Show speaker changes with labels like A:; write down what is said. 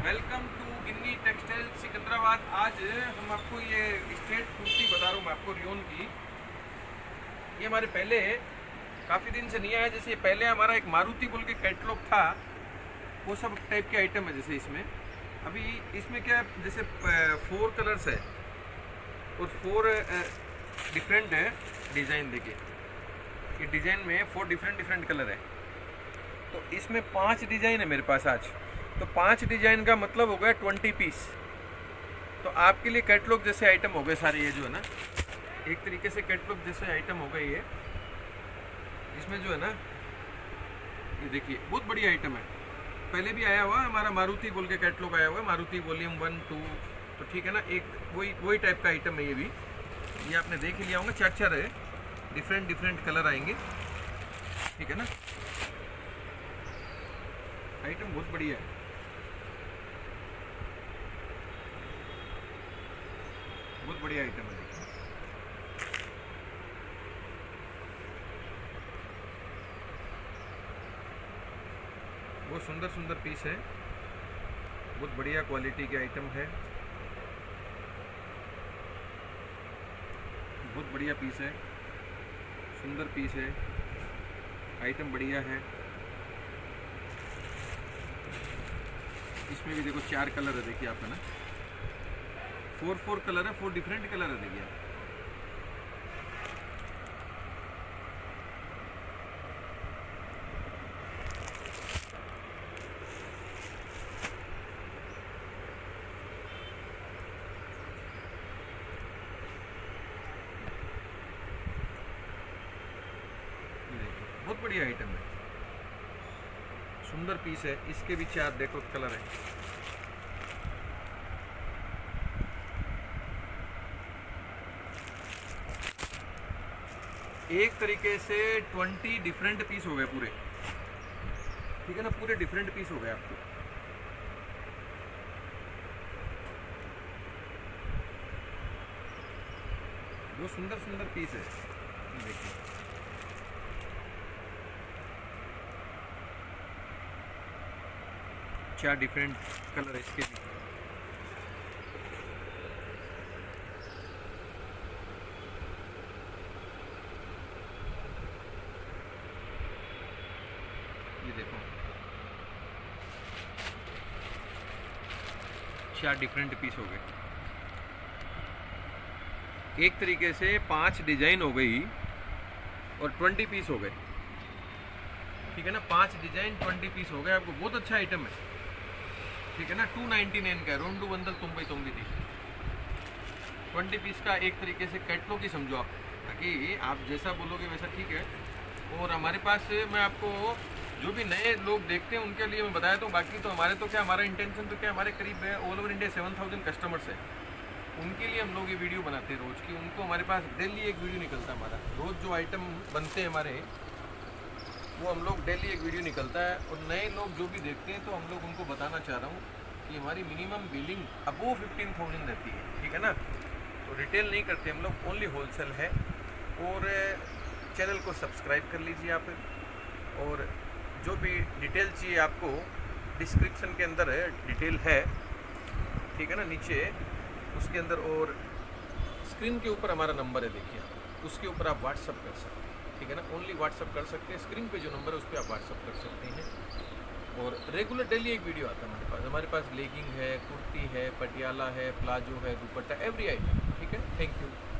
A: Welcome to Ginni textile Secunderabad. आज हम आपको ये स्ट्रेट कुर्ती बता रहा हूँ मैं आपको रियोन की। ये हमारे पहले काफ़ी दिन से नहीं आया। जैसे पहले हमारा एक मारुति बोल के कैटलॉग था, वो सब टाइप के आइटम है। जैसे इसमें अभी इसमें क्या है, जैसे 4 कलर्स है और 4 डिफरेंट है डिज़ाइन। देखिए ये डिज़ाइन में 4 डिफरेंट कलर है। तो इसमें 5 डिज़ाइन है मेरे पास आज। तो 5 डिज़ाइन का मतलब हो गया 20 पीस। तो आपके लिए कैटलॉग जैसे आइटम हो गए सारे। ये जो है ना, एक तरीके से कैटलॉग जैसे आइटम हो गए ये। इसमें जो है ना, ये देखिए बहुत बढ़िया आइटम है। पहले भी आया हुआ हमारा मारुति बोल के कैटलॉग आया हुआ है, मारुति वॉल्यूम 1, 2। तो ठीक है ना, एक वही टाइप का आइटम है ये भी। ये आपने देख ही लिया होगा, 4 है, डिफरेंट कलर आएंगे। ठीक है ना, आइटम बहुत बढ़िया है, बहुत बढ़िया आइटम है। देखिए बहुत सुंदर पीस है, बहुत बढ़िया क्वालिटी के आइटम है, बहुत बढ़िया पीस है, सुंदर पीस है, आइटम बढ़िया है। इसमें भी देखो 4 कलर है। देखिए आपका ना 4 कलर है, 4 डिफरेंट कलर है। देखिए आप बहुत बढ़िया आइटम है, सुंदर पीस है। इसके भी 4 देखो कलर है। एक तरीके से 20 डिफरेंट पीस हो गए पूरे। ठीक है ना, पूरे डिफरेंट पीस हो गए आपको। बहुत सुंदर पीस है। देखिए चार डिफरेंट कलर है इसके भी। ये देखो 4 डिफरेंट पीस हो गए। एक तरीके से 5 डिजाइन हो गई और 20 पीस हो गए। ठीक है ना, 5 डिजाइन 20 पीस हो गए आपको। बहुत अच्छा आइटम है। ठीक है ना, 299 का 299 20 पीस का। एक तरीके से कैटलॉग ही समझो आप, ताकि आप जैसा बोलोगे वैसा। ठीक है, और हमारे पास मैं आपको जो भी नए लोग देखते हैं उनके लिए मैं बताया तो। बाकी तो हमारे तो क्या, हमारा इंटेंशन तो क्या, हमारे करीब ऑल ओवर इंडिया 7000 कस्टमर्स है। उनके लिए हम लोग ये वीडियो बनाते हैं रोज़ की। उनको हमारे पास डेली एक वीडियो निकलता है हमारा। रोज़ जो आइटम बनते हैं हमारे, वो हम लोग डेली एक वीडियो निकलता है। और नए लोग जो भी देखते हैं तो हम लोग उनको बताना चाह रहा हूँ कि हमारी मिनिमम बिलिंग अबोव 15,000 रहती है। ठीक है ना, तो रिटेल नहीं करते हम लोग, ओनली होलसेल है। और चैनल को सब्सक्राइब कर लीजिए आप। और जो भी डिटेल चाहिए आपको, डिस्क्रिप्शन के अंदर है डिटेल है। ठीक है ना, नीचे उसके अंदर, और स्क्रीन के ऊपर हमारा नंबर है। देखिए उसके ऊपर आप व्हाट्सअप कर सकते हैं। ठीक है ना, ओनली व्हाट्सअप कर सकते हैं। स्क्रीन पे जो नंबर है उस पर आप व्हाट्सअप कर सकते हैं। और रेगुलर डेली एक वीडियो आता है हमारे पास लेगिंग है, कुर्ती है, पटियाला है, प्लाजो है, दुपट्टा, एवरी आइटम। ठीक है, थैंक यू।